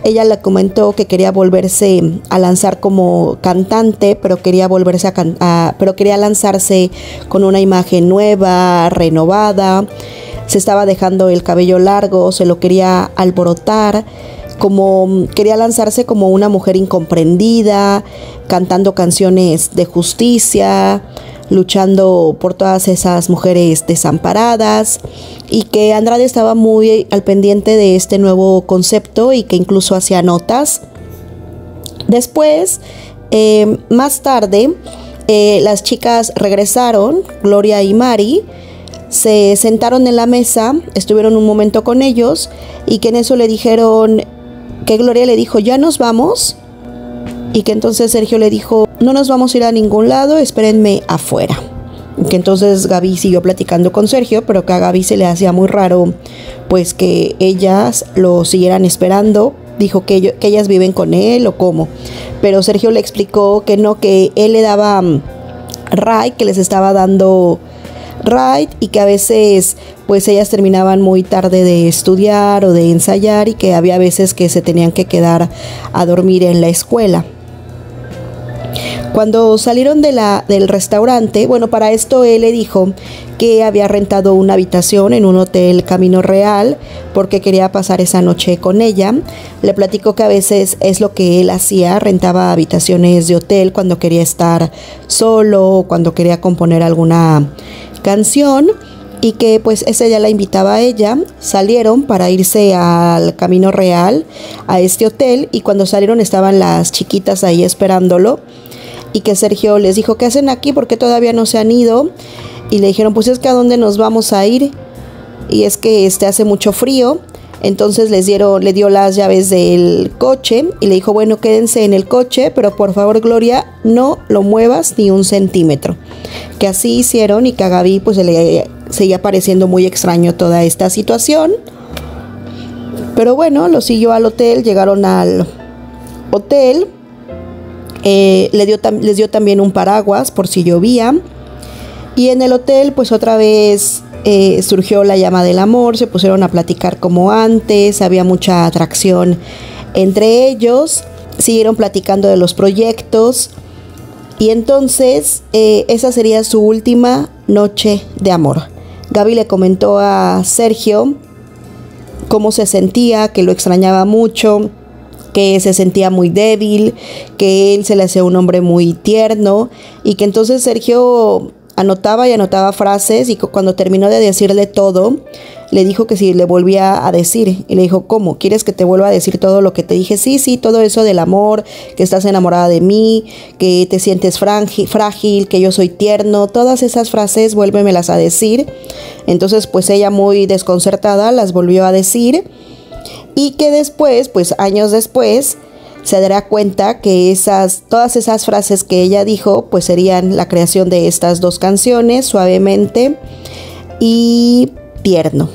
ella le comentó que quería volverse a lanzar como cantante, pero quería pero quería lanzarse con una imagen nueva, renovada. Se estaba dejando el cabello largo, se lo quería alborotar, como quería lanzarse como una mujer incomprendida, cantando canciones de justicia, luchando por todas esas mujeres desamparadas, y que Andrade estaba muy al pendiente de este nuevo concepto y que incluso hacía notas. Después, más tarde, las chicas regresaron, Gloria y Mari, se sentaron en la mesa, estuvieron un momento con ellos, y que en eso le dijeron, que Gloria le dijo, ¿ya nos vamos? Y que entonces Sergio le dijo, no nos vamos a ir a ningún lado, espérenme afuera. Y que entonces Gaby siguió platicando con Sergio, pero que a Gaby se le hacía muy raro pues que ellas lo siguieran esperando. Dijo que ellas viven con él o cómo. Pero Sergio le explicó que no, que él le daba ride, que les estaba dando ride, y que a veces pues ellas terminaban muy tarde de estudiar o de ensayar, y que había veces que se tenían que quedar a dormir en la escuela. Cuando salieron del restaurante, bueno, para esto él le dijo que había rentado una habitación en un hotel Camino Real porque quería pasar esa noche con ella. Le platicó que a veces es lo que él hacía, rentaba habitaciones de hotel cuando quería estar solo, cuando quería componer alguna canción, y que pues ese día la invitaba a ella. Salieron para irse al Camino Real, a este hotel, y cuando salieron estaban las chiquitas ahí esperándolo, y que Sergio les dijo, ¿qué hacen aquí? ¿Por qué todavía no se han ido? Y le dijeron, pues es que ¿a dónde nos vamos a ir? Y es que hace mucho frío. Entonces le dio las llaves del coche y le dijo, bueno, quédense en el coche, pero por favor, Gloria, no lo muevas ni un centímetro. Que así hicieron, y que a Gaby pues se le seguía pareciendo muy extraño toda esta situación. Pero bueno, lo siguió al hotel, llegaron al hotel. Les dio también un paraguas por si llovía. Y en el hotel pues otra vez surgió la llama del amor, se pusieron a platicar como antes, había mucha atracción entre ellos, siguieron platicando de los proyectos, y entonces esa sería su última noche de amor. Gaby le comentó a Sergio cómo se sentía, que lo extrañaba mucho, que se sentía muy débil, que él se le hacía un hombre muy tierno, y que entonces Sergio anotaba y anotaba frases, y cuando terminó de decirle todo, le dijo que si le volvía a decir, y le dijo, ¿cómo? ¿Quieres que te vuelva a decir todo lo que te dije? Sí, todo eso del amor, que estás enamorada de mí, que te sientes frágil, que yo soy tierno, todas esas frases vuélvemelas a decir. Entonces pues ella, muy desconcertada, las volvió a decir, y que después, pues años después, se dará cuenta que todas esas frases que ella dijo pues serían la creación de estas dos canciones, Suavemente y Tierno.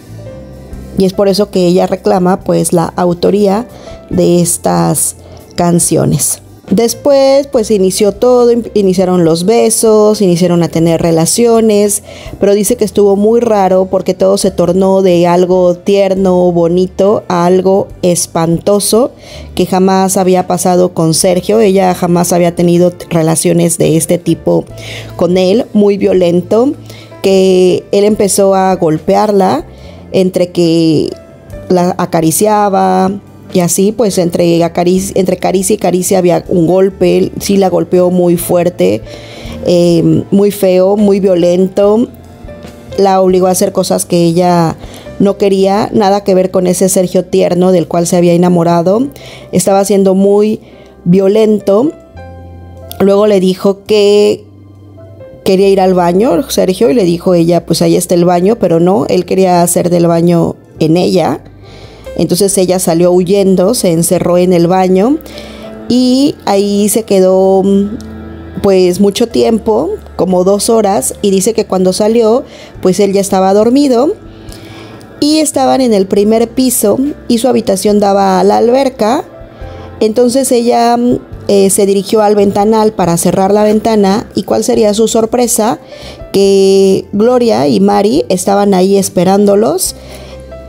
Y es por eso que ella reclama pues la autoría de estas canciones. Después pues inició todo, iniciaron los besos, iniciaron a tener relaciones, pero dice que estuvo muy raro porque todo se tornó de algo tierno, bonito, a algo espantoso que jamás había pasado con Sergio. Ella jamás había tenido relaciones de este tipo con él, muy violento, que él empezó a golpearla, entre que la acariciaba, y así pues entre caricia y caricia había un golpe. Sí, la golpeó muy fuerte, muy feo, muy violento. La obligó a hacer cosas que ella no quería, nada que ver con ese Sergio tierno del cual se había enamorado. Estaba siendo muy violento. Luego le dijo que quería ir al baño, Sergio, y le dijo ella, pues ahí está el baño, pero no, él quería hacer del baño en ella. Entonces ella salió huyendo, se encerró en el baño, y ahí se quedó pues mucho tiempo, como 2 horas, y dice que cuando salió pues él ya estaba dormido, y estaban en el primer piso y su habitación daba a la alberca. Entonces ella se dirigió al ventanal para cerrar la ventana, y cuál sería su sorpresa, que Gloria y Mari estaban ahí esperándolos.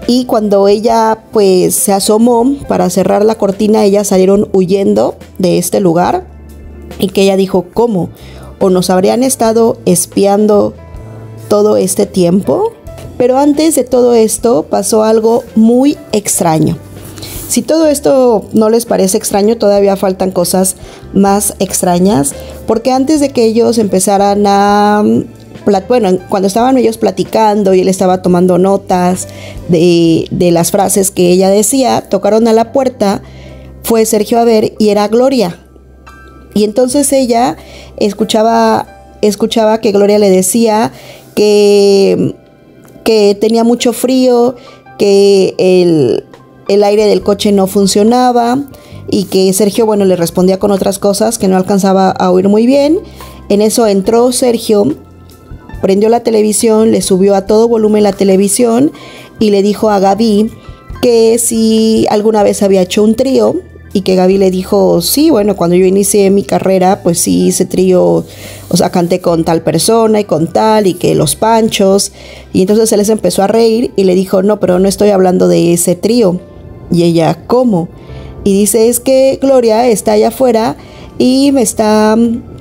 y cuando ella pues se asomó para cerrar la cortina, ellas salieron huyendo de este lugar y que ella dijo, ¿cómo? ¿O nos habrían estado espiando todo este tiempo? Pero antes de todo esto pasó algo muy extraño. Si todo esto no les parece extraño, todavía faltan cosas más extrañas, porque antes de que ellos empezaran a... Bueno, cuando estaban ellos platicando y él estaba tomando notas de las frases que ella decía, tocaron a la puerta, fue Sergio a ver y era Gloria. Y entonces ella escuchaba que Gloria le decía que tenía mucho frío, que el aire del coche no funcionaba y que Sergio, bueno, le respondía con otras cosas que no alcanzaba a oír muy bien. En eso entró Sergio, prendió la televisión, le subió a todo volumen la televisión y le dijo a Gaby que si alguna vez había hecho un trío, y que Gaby le dijo, sí, bueno, cuando yo inicié mi carrera, pues sí hice trío, o sea, canté con tal persona y con tal, y que los Panchos, y entonces él se empezó a reír y le dijo, no, pero no estoy hablando de ese trío. Y ella, ¿cómo? Y dice, es que Gloria está allá afuera y me está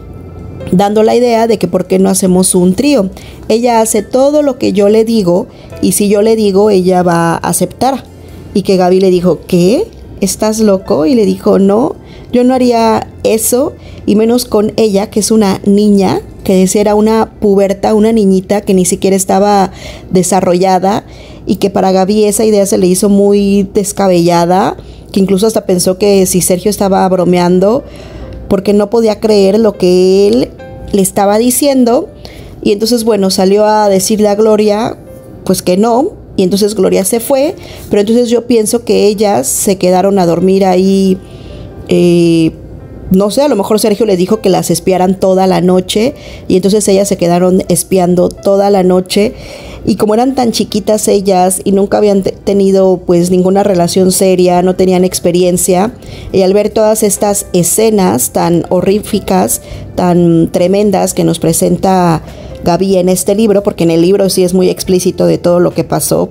dando la idea de que por qué no hacemos un trío. Ella hace todo lo que yo le digo y si yo le digo, ella va a aceptar. Y que Gaby le dijo, ¿qué? ¿Estás loco? Y le dijo, no, yo no haría eso, y menos con ella, que es una niña, que decía era una puberta, una niñita que ni siquiera estaba desarrollada, y que para Gaby esa idea se le hizo muy descabellada, que incluso hasta pensó que si Sergio estaba bromeando, porque no podía creer lo que él le estaba diciendo, y entonces bueno, salió a decirle a Gloria, pues que no. Y entonces Gloria se fue, pero entonces yo pienso que ellas se quedaron a dormir ahí, no sé, a lo mejor Sergio les dijo que las espiaran toda la noche y entonces ellas se quedaron espiando toda la noche. Y como eran tan chiquitas ellas y nunca habían tenido pues ninguna relación seria, no tenían experiencia, y al ver todas estas escenas tan horríficas, tan tremendas que nos presenta Gaby en este libro, porque en el libro sí es muy explícito de todo lo que pasó,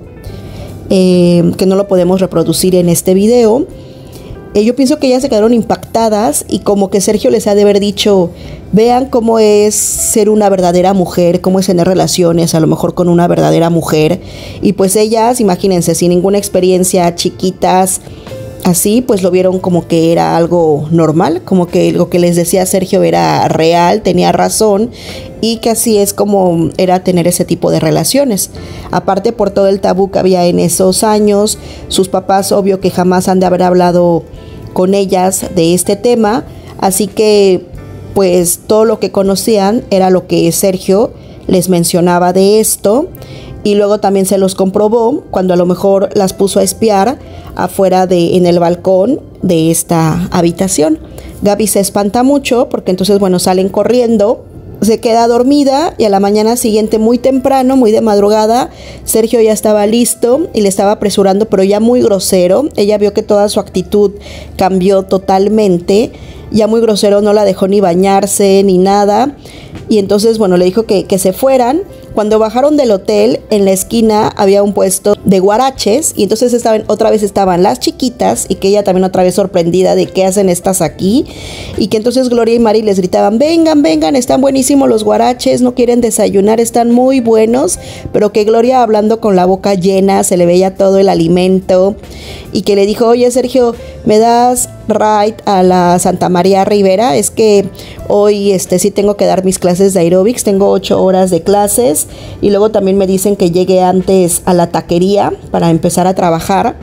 que no lo podemos reproducir en este video, yo pienso que ellas se quedaron impactadas y como que Sergio les ha de haber dicho, vean cómo es ser una verdadera mujer, cómo es tener relaciones a lo mejor con una verdadera mujer, y pues ellas, imagínense, sin ninguna experiencia, chiquitas, así, pues lo vieron como que era algo normal, como que lo que les decía Sergio era real, tenía razón, y que así es como era tener ese tipo de relaciones. Aparte por todo el tabú que había en esos años, sus papás obvio que jamás han de haber hablado con ellas de este tema, así que pues todo lo que conocían era lo que Sergio les mencionaba de esto. Y luego también se los comprobó cuando a lo mejor las puso a espiar afuera en el balcón de esta habitación. Gaby se espanta mucho porque entonces, bueno, salen corriendo, se queda dormida y a la mañana siguiente muy temprano, muy de madrugada, Sergio ya estaba listo y le estaba apresurando, pero ya muy grosero. Ella vio que toda su actitud cambió totalmente, ya muy grosero, no la dejó ni bañarse ni nada. Y entonces, bueno, le dijo que se fueran. Cuando bajaron del hotel, en la esquina había un puesto de guaraches y entonces otra vez estaban las chiquitas y que ella también otra vez sorprendida de qué hacen estas aquí, y que entonces Gloria y Mari les gritaban, vengan, vengan, están buenísimos los guaraches, no quieren desayunar, están muy buenos, pero que Gloria hablando con la boca llena, se le veía todo el alimento, y que le dijo, oye Sergio, ¿me das ride a la Santa María Ribera? Es que hoy sí tengo que dar mis clases de aeróbics, tengo 8 horas de clases y luego también me dicen que llegue antes a la taquería para empezar a trabajar,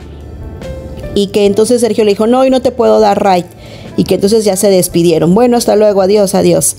y que entonces Sergio le dijo, no, hoy no te puedo dar ride, y que entonces ya se despidieron, bueno, hasta luego, adiós, adiós.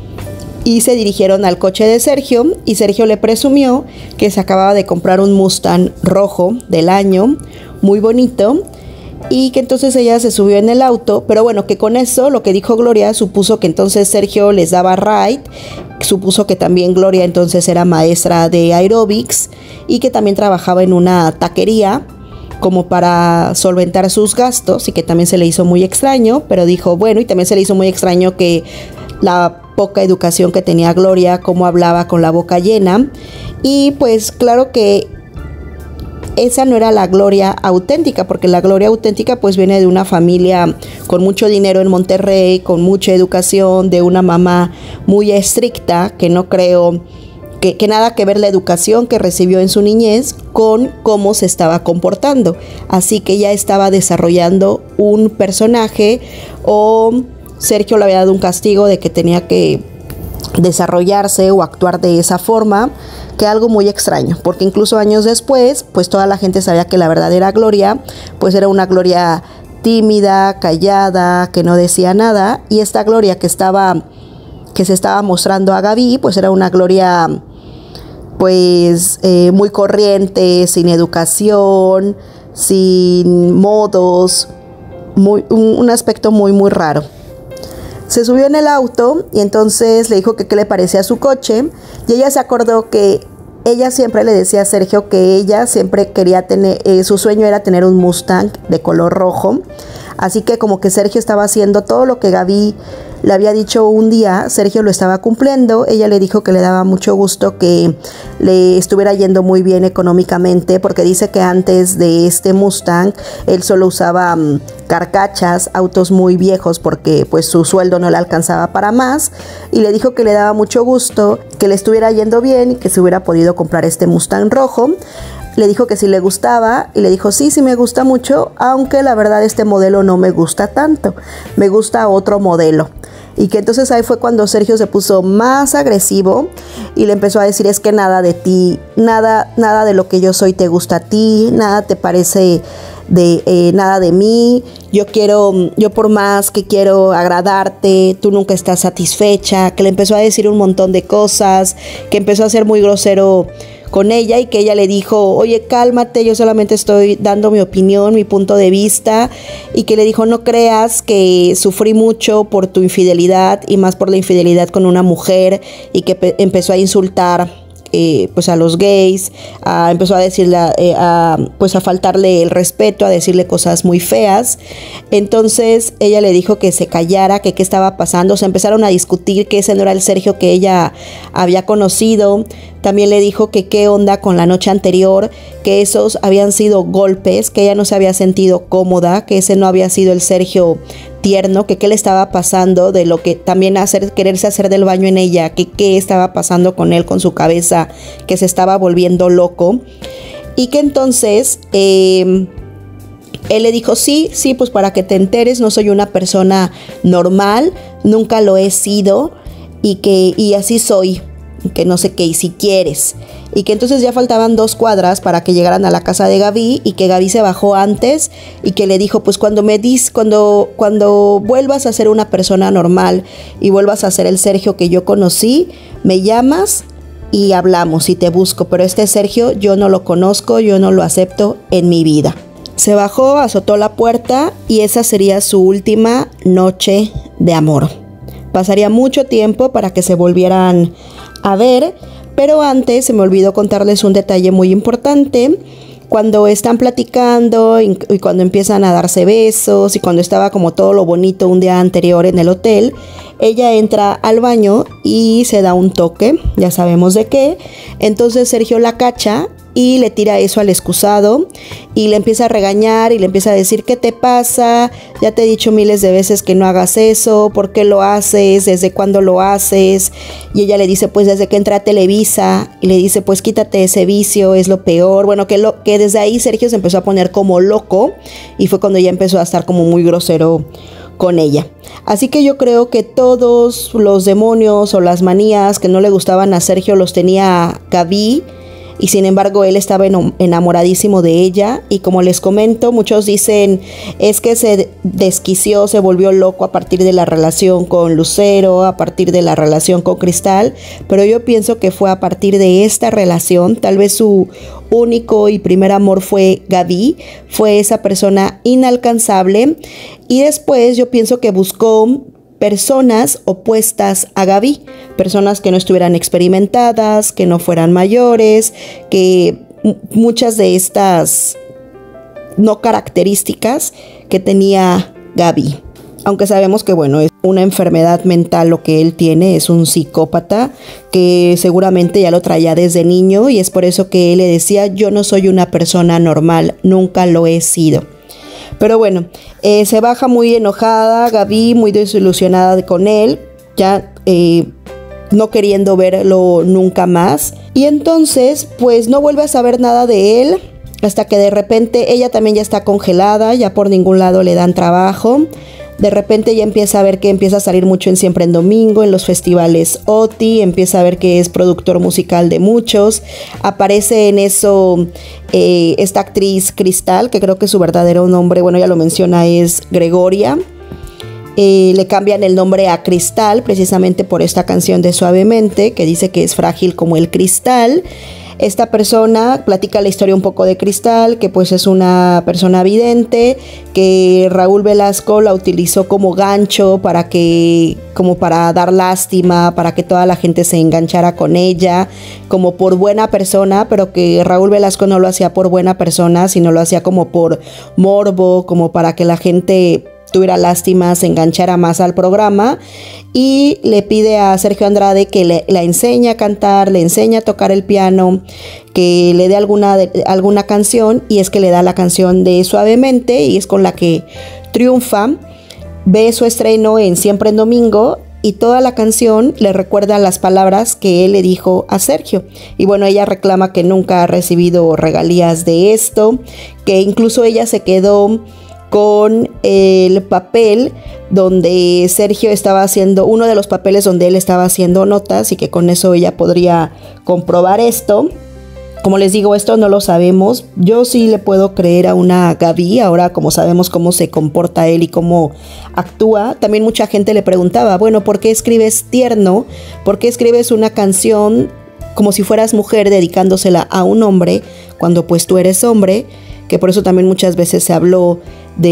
Y se dirigieron al coche de Sergio y Sergio le presumió que se acababa de comprar un Mustang rojo del año, muy bonito, y que entonces ella se subió en el auto, pero bueno, que con eso lo que dijo Gloria supuso que entonces Sergio les daba ride, supuso que también Gloria entonces era maestra de aeróbics y que también trabajaba en una taquería como para solventar sus gastos, y que también se le hizo muy extraño, pero dijo, bueno, y también se le hizo muy extraño que la poca educación que tenía Gloria, cómo hablaba con la boca llena, y pues claro que esa no era la Gloria auténtica, porque la Gloria auténtica pues viene de una familia con mucho dinero en Monterrey, con mucha educación, de una mamá muy estricta, que no creo que nada que ver la educación que recibió en su niñez con cómo se estaba comportando. Así que ella estaba desarrollando un personaje, o Sergio le había dado un castigo de que tenía que desarrollarse o actuar de esa forma, que algo muy extraño, porque incluso años después, pues toda la gente sabía que la verdadera Gloria, pues era una Gloria tímida, callada, que no decía nada, y esta Gloria que se estaba mostrando a Gaby, pues era una Gloria pues muy corriente, sin educación, sin modos, un aspecto muy raro. Se subió en el auto y entonces le dijo que qué le parecía su coche, y ella se acordó que ella siempre le decía a Sergio que ella siempre quería tener, su sueño era tener un Mustang de color rojo. Así que como que Sergio estaba haciendo todo lo que Gaby le había dicho un día, Sergio lo estaba cumpliendo. Ella le dijo que le daba mucho gusto que le estuviera yendo muy bien económicamente, porque dice que antes de este Mustang él solo usaba carcachas, autos muy viejos, porque pues su sueldo no le alcanzaba para más, y le dijo que le daba mucho gusto que le estuviera yendo bien y que se hubiera podido comprar este Mustang rojo. Le dijo que sí le gustaba y le dijo sí me gusta mucho, aunque la verdad este modelo no me gusta tanto, me gusta otro modelo. Y que entonces ahí fue cuando Sergio se puso más agresivo y le empezó a decir: es que nada de ti, nada de lo que yo soy te gusta a ti, nada te parece de nada de mí, yo por más que quiero agradarte, tú nunca estás satisfecha. Que le empezó a decir un montón de cosas, que empezó a ser muy grosero con ella, y que ella le dijo: oye, cálmate, yo solamente estoy dando mi opinión, mi punto de vista. Y que le dijo: no creas que sufrí mucho por tu infidelidad, y más por la infidelidad con una mujer. Y que empezó a insultar pues a los gays, empezó a decirle pues a faltarle el respeto, a decirle cosas muy feas. Entonces ella le dijo que se callara, que qué estaba pasando. Se empezaron a discutir que ese no era el Sergio que ella había conocido. También le dijo que qué onda con la noche anterior, que esos habían sido golpes, que ella no se había sentido cómoda, que ese no había sido el Sergio tierno, que qué le estaba pasando, de lo que también quererse hacer del baño en ella, que qué estaba pasando con él, con su cabeza, que se estaba volviendo loco. Y que entonces él le dijo: sí, pues para que te enteres, no soy una persona normal, nunca lo he sido, y así soy, que no sé qué, y si quieres. Y que entonces ya faltaban 2 cuadras para que llegaran a la casa de Gaby, y que Gaby se bajó antes, y que le dijo: pues cuando vuelvas a ser una persona normal y vuelvas a ser el Sergio que yo conocí, me llamas y hablamos y te busco, pero este Sergio yo no lo conozco, yo no lo acepto en mi vida. Se bajó, azotó la puerta, y esa sería su última noche de amor. Pasaría mucho tiempo para que se volvieran a ver, pero antes se me olvidó contarles un detalle muy importante. Cuando están platicando y cuando empiezan a darse besos, y cuando estaba como todo lo bonito un día anterior en el hotel, ella entra al baño y se da un toque, ya sabemos de qué. Entonces Sergio la cacha y le tira eso al excusado, y le empieza a regañar y le empieza a decir: ¿qué te pasa? Ya te he dicho miles de veces que no hagas eso, ¿por qué lo haces? ¿Desde cuándo lo haces? Y ella le dice: pues desde que entré a Televisa. Y le dice: pues quítate ese vicio, es lo peor. Bueno, que desde ahí Sergio se empezó a poner como loco, y fue cuando ella empezó a estar como muy grosero con ella. Así que yo creo que todos los demonios o las manías que no le gustaban a Sergio los tenía Gaby, y sin embargo él estaba enamoradísimo de ella. Y como les comento, muchos dicen es que se desquició, se volvió loco a partir de la relación con Lucero, a partir de la relación con Cristal, pero yo pienso que fue a partir de esta relación. Tal vez su único y primer amor fue Gaby, fue esa persona inalcanzable, y después yo pienso que buscó personas opuestas a Gaby, personas que no estuvieran experimentadas, que no fueran mayores, que muchas de estas no características que tenía Gaby. aunque sabemos que bueno, es una enfermedad mental lo que él tiene, es un psicópata que seguramente ya lo traía desde niño y es por eso que él le decía: yo no soy una persona normal, nunca lo he sido. Pero bueno, se baja muy enojada Gaby, muy desilusionada con él, ya no queriendo verlo nunca más. Y entonces pues no vuelve a saber nada de él hasta que de repente ella también ya está congelada, ya por ningún lado le dan trabajo. De repente ya empieza a ver que empieza a salir mucho en Siempre en Domingo, en los festivales OTI, empieza a ver que es productor musical de muchos. Aparece en eso esta actriz Cristal, que creo que su verdadero nombre, bueno, ya lo menciona, es Gregoria. Le cambian el nombre a Cristal precisamente por esta canción de Suavemente, que dice que es frágil como el cristal. Esta persona platica la historia un poco de Cristal, que pues es una persona vidente, que Raúl Velasco la utilizó como gancho como para dar lástima, para que toda la gente se enganchara con ella, como por buena persona, pero que Raúl Velasco no lo hacía por buena persona, sino lo hacía como por morbo, como para que la gente tuviera lástima, se enganchara más al programa, y le pide a Sergio Andrade que la enseñe a cantar, le enseñe a tocar el piano, que le dé alguna canción, y es que le da la canción de Suavemente y es con la que triunfa. Ve su estreno en Siempre en Domingo y toda la canción le recuerda las palabras que él le dijo a Sergio. Y bueno, ella reclama que nunca ha recibido regalías de esto, que incluso ella se quedó con el papel donde Sergio estaba haciendo, uno de los papeles donde él estaba haciendo notas, y que con eso ella podría comprobar esto. Como les digo, esto no lo sabemos. Yo sí le puedo creer a una Gaby, ahora como sabemos cómo se comporta él y cómo actúa. También mucha gente le preguntaba, bueno, ¿por qué escribes Tierno? ¿Por qué escribes una canción como si fueras mujer dedicándosela a un hombre cuando pues tú eres hombre? Que por eso también muchas veces se habló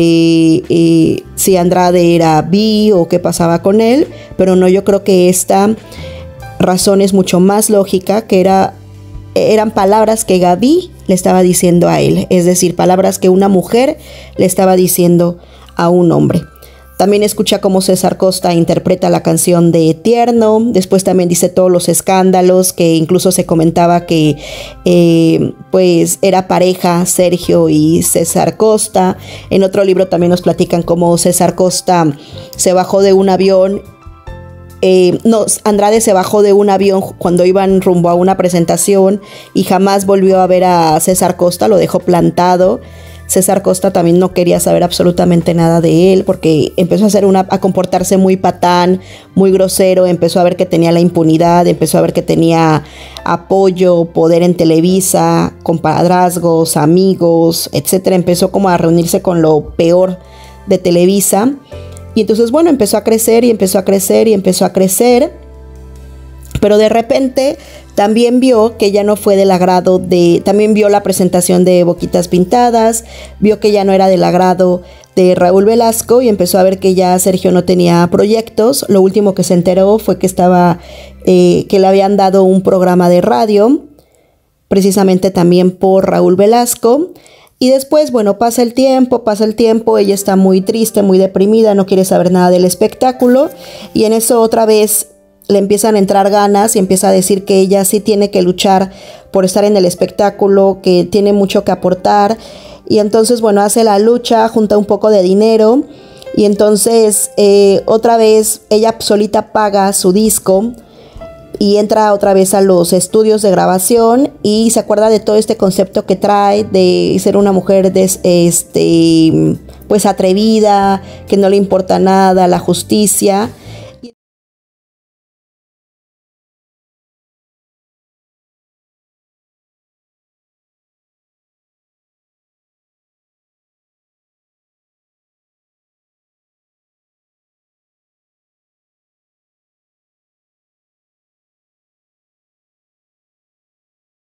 de si Andrade era bi o qué pasaba con él, pero no, yo creo que esta razón es mucho más lógica, que eran palabras que Gaby le estaba diciendo a él, es decir, palabras que una mujer le estaba diciendo a un hombre. También escucha cómo César Costa interpreta la canción de Tierno. Después también dice todos los escándalos, que incluso se comentaba que pues era pareja Sergio y César Costa. En otro libro también nos platican cómo César Costa se bajó de un avión. Andrade se bajó de un avión cuando iban rumbo a una presentación y jamás volvió a ver a César Costa, lo dejó plantado. César Costa también no quería saber absolutamente nada de él porque empezó a comportarse muy patán, muy grosero, empezó a ver que tenía la impunidad, empezó a ver que tenía apoyo, poder en Televisa, compadrazgos, amigos, etcétera. Empezó como a reunirse con lo peor de Televisa y entonces bueno, empezó a crecer y empezó a crecer y empezó a crecer, pero de repente también vio que ya no fue del agrado también vio la presentación de Boquitas Pintadas, vio que ya no era del agrado de Raúl Velasco y empezó a ver que ya Sergio no tenía proyectos. Lo último que se enteró fue que que le habían dado un programa de radio, precisamente también por Raúl Velasco. Y después, bueno, pasa el tiempo, ella está muy triste, muy deprimida, no quiere saber nada del espectáculo y en eso otra vez le empiezan a entrar ganas y empieza a decir que ella sí tiene que luchar por estar en el espectáculo, que tiene mucho que aportar. Y entonces, bueno, hace la lucha, junta un poco de dinero y entonces otra vez ella solita paga su disco y entra otra vez a los estudios de grabación y se acuerda de todo este concepto que trae de ser una mujer pues atrevida, que no le importa nada, la justicia.